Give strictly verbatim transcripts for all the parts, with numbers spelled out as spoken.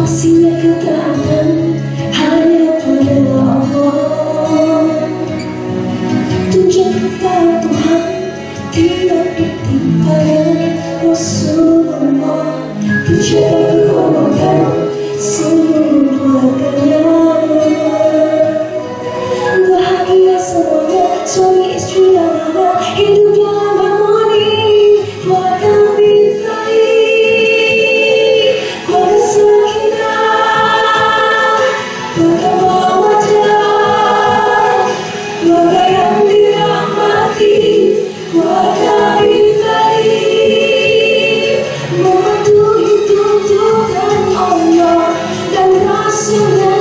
Saksinya ketaatan hanya pada Allah. Tunjuk kepada Tuhan, tidak penting pada Rasulullah. Terjaga kehormatan seluruh keluarganya. Bahagia semuanya, suami istri dan anak, hidup dalam harmoni, keluarga bintari, keluarga sakinah, keluarga mawaddah, keluarga yang dirahmati, keluarga bintari, mematuhi tuntunan Allah dan Rasulnya.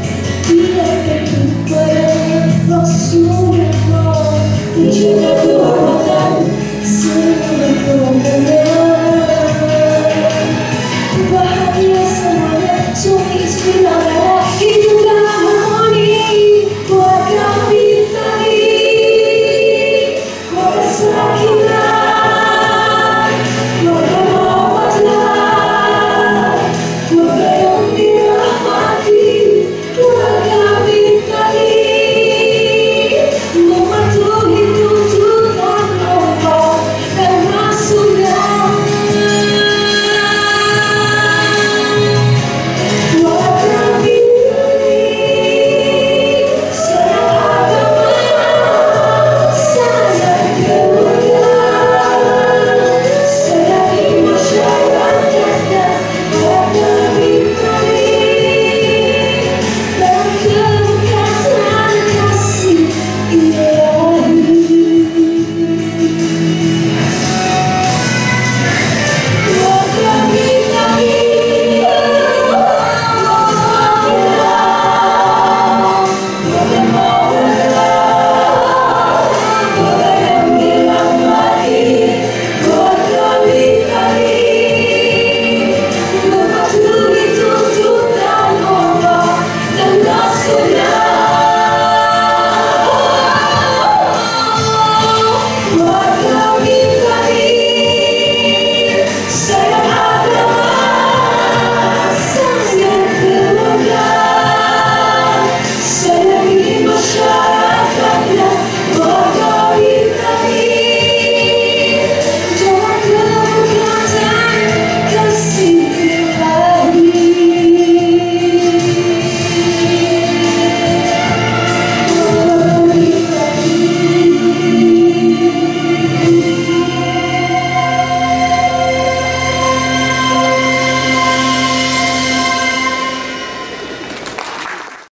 Rasulullah,